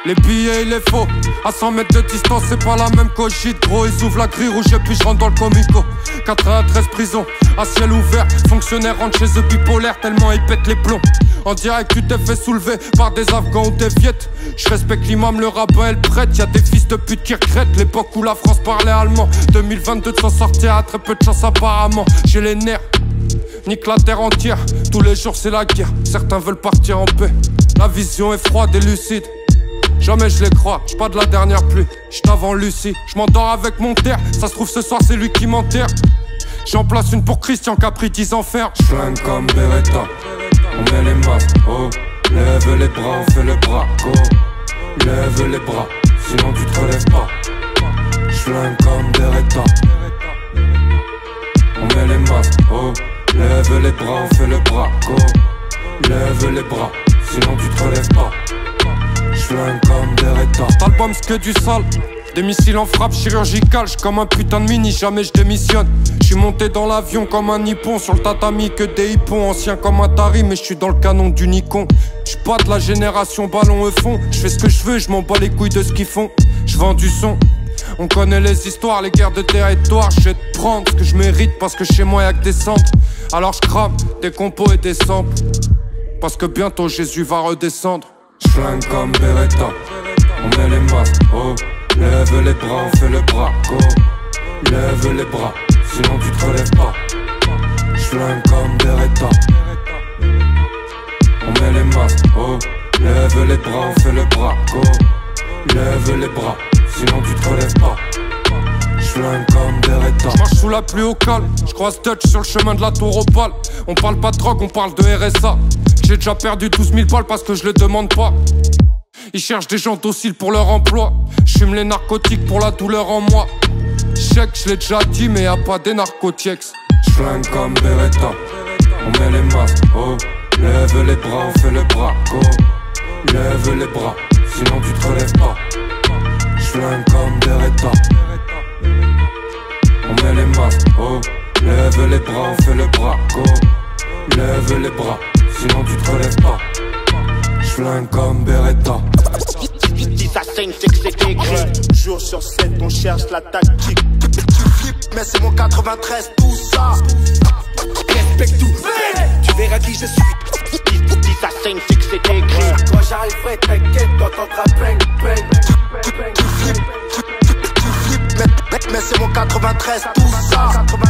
Les billets il est faux, à 100 mètres de distance c'est pas la même cogite. Gros ils ouvrent la grille rouge et puis je rentre dans le comico. 93 prisons, à ciel ouvert. Fonctionnaires rentrent chez eux bipolaires tellement ils pètent les plombs. En direct tu t'es fait soulever par des Afghans ou des Viettes. Je respecte l'imam, le rabbin et le prêtre. Y'a des fils de pute qui regrettent l'époque où la France parlait allemand. 2022 de s'en sortir à très peu de chance apparemment. J'ai les nerfs, nique la terre entière. Tous les jours c'est la guerre, certains veulent partir en paix. La vision est froide et lucide. Jamais je les crois, j'suis pas de la dernière pluie. J'suis avant Lucie, j'm'endors avec mon terre. Ça se trouve ce soir c'est lui qui m'enterre. J'en place une pour Christian qui a pris 10 ans fer. J'flingue comme Beretta, on met les masques, oh. Lève les bras, on fait le braco. Lève les bras, sinon tu te relèves pas. J'flingue comme Beretta, on met les masques, oh. Lève les bras, on fait le braco. Lève les bras, sinon tu te relèves pas. J'flingue comme Beretta. Cet album c'est que du sale. Des missiles en frappe chirurgicale. J'suis comme un putain de mini, jamais je démissionne. J'suis monté dans l'avion comme un nippon. Sur le tatami que des hippons. Ancien comme un tari mais j'suis dans le canon du Nikon. J'suis pas de la génération ballon au fond. J'fais ce que j'veux, j'm'en bats les couilles de ce qu'ils font. J'vends du son. On connaît les histoires, les guerres de territoire. J'vais te prendre ce que je mérite parce que chez moi y'a que des centres. Alors j'crame des compos et des samples. Parce que bientôt Jésus va redescendre. J'flingue comme Beretta, on met les masques, oh. Lève les bras, on fait le braco. Lève les bras, sinon tu te relèves pas. J'flingue comme Beretta, on met les masques, oh. Lève les bras, on fait le braco. Lève les bras, sinon tu te relèves pas. J'flingue comme Beretta. J'marche sous la pluie au calme, j'croise Dutch sur le chemin de la tour Opale. On parle pas de drogue, on parle de RSA. J'ai déjà perdu 12 000 balles parce que je les demande pas. Ils cherchent des gens dociles pour leur emploi. J'fume les narcotiques pour la douleur en moi. Chèque, je l'ai déjà dit mais y'a pas des narcotiques. J'flingue comme Beretta, on met les masques, oh. Lève les bras, on fait le braco. Lève les bras, sinon tu te relèves pas. J'flingue comme Beretta, on met les masques, oh. Lève les bras, on fait le braco. Lève les bras, sinon tu te relèves pas. J'flingue comme Beretta. Si ça saigne, c'est que c'est écrit. Jour sur 7, on cherche la tactique. Tu flippes, mais c'est mon 93, tout ça. Respecte tout, tu verras qui je suis. Si ça saigne, c'est que c'est écrit. Quand j'arriverai, t'inquiète, t'entendras bang, bang. Tu flippes, mais c'est mon 93, tout ça.